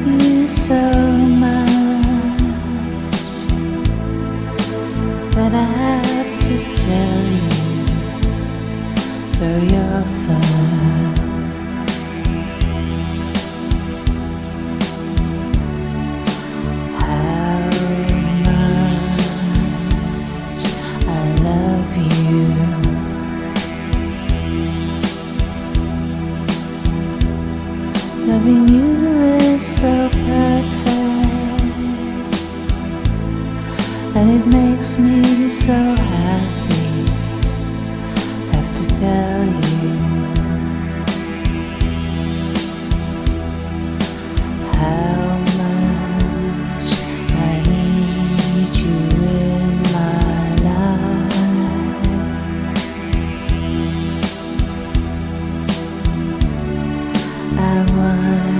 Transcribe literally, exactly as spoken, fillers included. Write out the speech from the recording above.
you so much that I have to tell you very often. How much I love you. Loving you is so perfect, and it makes me so happy. Have to tell you how much I need you in my life. I want